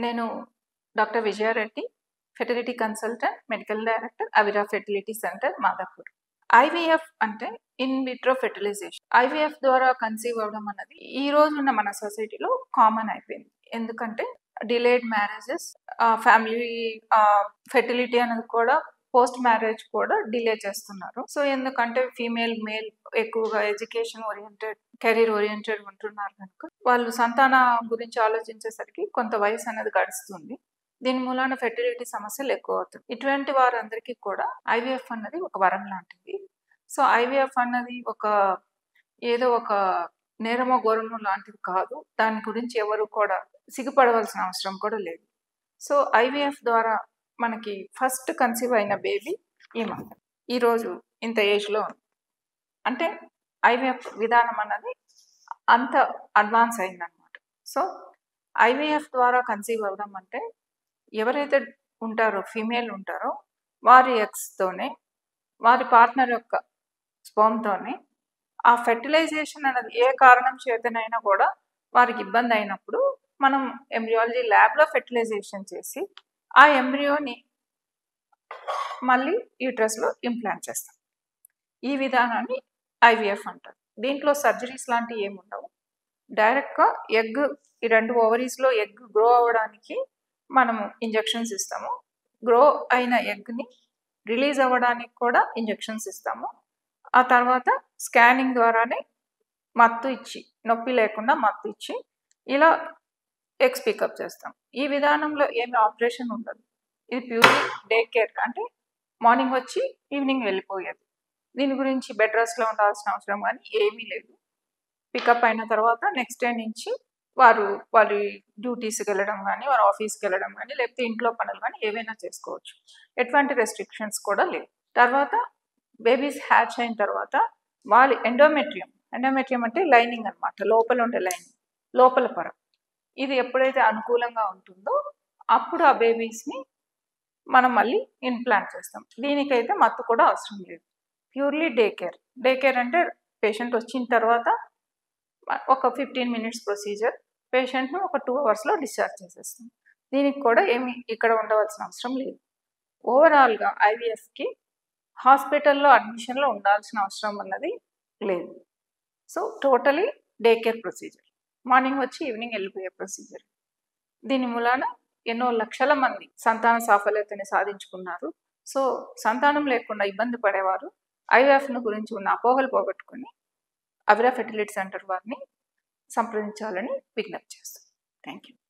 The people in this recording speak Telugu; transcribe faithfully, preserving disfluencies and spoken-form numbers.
నేను doctor Vijaya Reddy, fertility consultant, medical director, Avira fertility centre, Madhapur. IVF అంటే ఇన్ విట్రో ఫెర్టిలైజేషన్. ఐవీఎఫ్ ద్వారా కన్సీవ్ అవ్వడం అన్నది ఈ రోజున్న మన సొసైటీలో కామన్ అయిపోయింది. ఎందుకంటే డిలేడ్ మ్యారేజెస్, ఫ్యామిలీ ఫెర్టిలిటీ అనేది కూడా పోస్ట్ మ్యారేజ్ కూడా డిలే చేస్తున్నారు. సో ఎందుకంటే ఫీమేల్ మేల్ ఎక్కువగా ఎడ్యుకేషన్ ఓరియంటెడ్, కెరీర్ ఓరియంటెడ్ ఉంటున్నారు కనుక వాళ్ళు సంతానం గురించి ఆలోచించేసరికి కొంత వయసు అనేది గడుస్తుంది. దీని మూలాన ఫెర్టిలిటీ సమస్యలు ఎక్కువ అవుతాయి. ఇటువంటి వారందరికీ కూడా ఐవీఎఫ్ అన్నది ఒక వరం లాంటిది. సో ఐవీఎఫ్ అన్నది ఒక ఏదో ఒక నేరమో ఘోరమో లాంటిది కాదు. దాని గురించి ఎవరు కూడా సిగ్గుపడవలసిన అవసరం కూడా లేదు. సో ఐవీఎఫ్ ద్వారా మనకి ఫస్ట్ కన్సీవ్ అయిన బేబీ ఈమె ఈరోజు ఇంత ఏజ్లో ఉంది. అంటే ఐవీఎఫ్ విధానం అన్నది అంత అడ్వాన్స్ అయిందనమాట. సో ఐవీఎఫ్ ద్వారా కన్సీవ్ అవ్వడం అంటే ఎవరైతే ఉంటారో ఫీమేల్ ఉంటారో వారి ఎగ్స్తోనే, వారి పార్ట్నర్ యొక్క స్పర్మ్తోనే ఆ ఫెర్టిలైజేషన్ అనేది ఏ కారణం చేతనైనా కూడా వారికి ఇబ్బంది అయినప్పుడు మనం ఎంబ్రియాలజీ ల్యాబ్లో ఫెర్టిలైజేషన్ చేసి ఆ ఎంబ్రియోని మళ్ళీ యూట్రస్లో ఇంప్లాంట్ చేస్తాం. ఈ విధానాన్ని ఐవీఎఫ్ అంటారు. దీంట్లో సర్జరీస్ లాంటివి ఏమి ఉండవు. డైరెక్ట్గా ఎగ్, ఈ రెండు ఓవరీస్లో ఎగ్ గ్రో అవ్వడానికి మనము ఇంజెక్షన్స్ ఇస్తాము. గ్రో అయిన ఎగ్ని రిలీజ్ అవ్వడానికి కూడా ఇంజెక్షన్స్ ఇస్తాము. ఆ తర్వాత స్కానింగ్ ద్వారానే మత్తు ఇచ్చి, నొప్పి లేకుండా మత్తు ఇచ్చి ఇలా ఎగ్స్ పికప్ చేస్తాం. ఈ విధానంలో ఏమి ఆపరేషన్ ఉండదు. ఇది ప్యూర్లీ డే కేర్, అంటే మార్నింగ్ వచ్చి ఈవినింగ్ వెళ్ళిపోయేది. దీని గురించి బెడ్ రెస్ట్లో ఉండాల్సిన అవసరం కానీ ఏమీ లేదు. పికప్ అయిన తర్వాత నెక్స్ట్ డే నుంచి వారు వారి డ్యూటీస్కి వెళ్ళడం కానీ, వారు ఆఫీస్కి వెళ్ళడం కానీ, లేకపోతే ఇంట్లో పనులు కానీ ఏవైనా చేసుకోవచ్చు. ఎటువంటి రెస్ట్రిక్షన్స్ కూడా లేవు. తర్వాత బేబీస్ హ్యాచ్ అయిన తర్వాత వాళ్ళ ఎండోమెట్రియం, ఎండోమెట్రియం అంటే లైనింగ్ అనమాట, లోపల ఉండే లైనింగ్, లోపల పొర, ఇది ఎప్పుడైతే అనుకూలంగా ఉంటుందో అప్పుడు ఆ బేబీస్ని మనం మళ్ళీ ఇంప్లాంట్ చేస్తాం. దీనికైతే మత్తు కూడా అవసరం లేదు. Purely day care. Day care అంటే పేషెంట్ వచ్చిన తర్వాత ఒక ఫిఫ్టీన్ మినిట్స్ ప్రొసీజర్, పేషెంట్ను ఒక టూ అవర్స్లో డిశ్చార్జ్ చేసేస్తాం. దీనికి కూడా ఏమి ఇక్కడ ఉండవలసిన అవసరం లేదు. ఓవరాల్గా ఐవీఎఫ్కి హాస్పిటల్లో అడ్మిషన్లో ఉండాల్సిన అవసరం అన్నది లేదు. So totally day care procedure, morning వచ్చి ఈవినింగ్ వెళ్ళిపోయే ప్రొసీజర్. దీని మూలాన ఎన్నో లక్షల మంది సంతాన సాఫల్యతని సాధించుకున్నారు. సో సంతానం లేకుండా ఇబ్బంది పడేవారు ఐవీఎఫ్ను గురించి ఉన్న అపోహలు పోగొట్టుకొని అవిరా ఫెర్టిలిటీ సెంటర్ వారిని సంప్రదించాలని విజ్ఞప్తి చేస్తాం. Thank you.